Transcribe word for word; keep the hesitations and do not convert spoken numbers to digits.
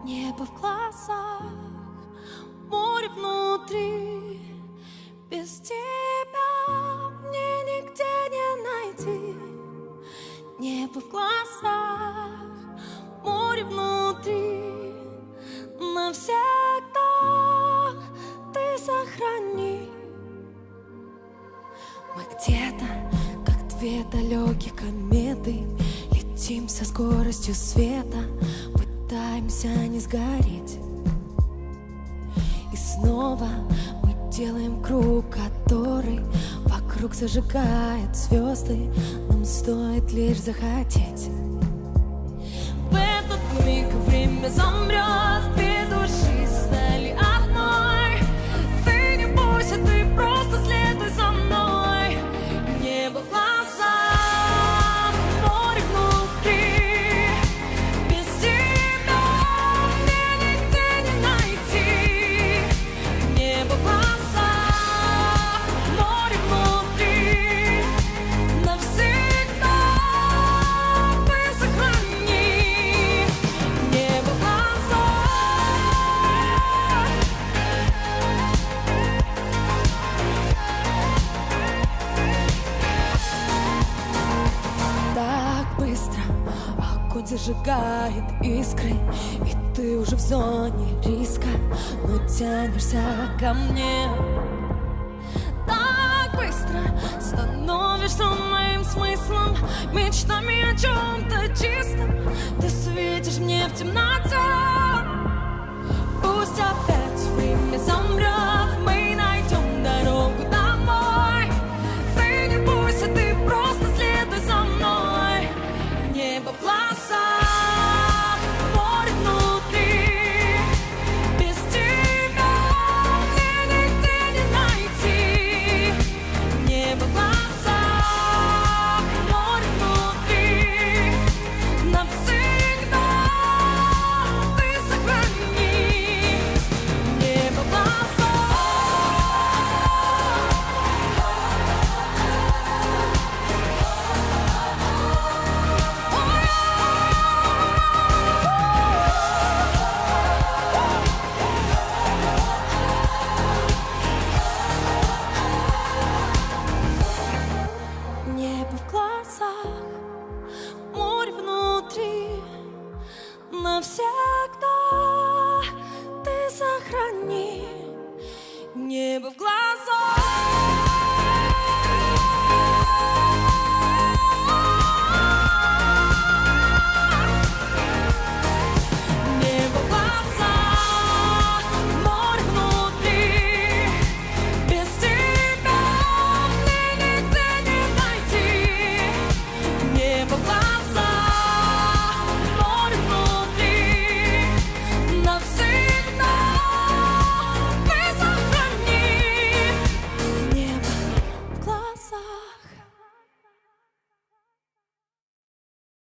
Небо в глазах, море внутри. Без тебя мне нигде не найти. Небо в глазах, море внутри. Навсегда ты сохрани. Мы где-то, как две далеких кометы, летим со скоростью света, пытаемся не сгореть. И снова мы делаем круг, который вокруг зажигает звезды. Нам стоит лишь захотеть. В этот миг время замрет, две души стали одной. Ты не бойся, ты просто следуй за мной. Небо в глазах, море внутри. Без тебя мне нигде не найти. Небо в глазах, море внутри. Навсегда ты сохрани. Небо в глазах. Так быстро огонь зажигает искры, и ты уже в зоне риска, но тянешься ко мне. Так быстро становишься моим смыслом, мечтами о чем-то чистом. Ты светишь мне в темноте. Пусть опять время замрет, мы найдем дорогу домой. Ты не бойся, ты просто следуй за мной. Небо в глазах, море внутри. Без тебя мне нигде не найти. Небо в глазах, море внутри. Навсегда ты сохрани. Небо в глазах. Небо в глазах, море внутри. Навсегда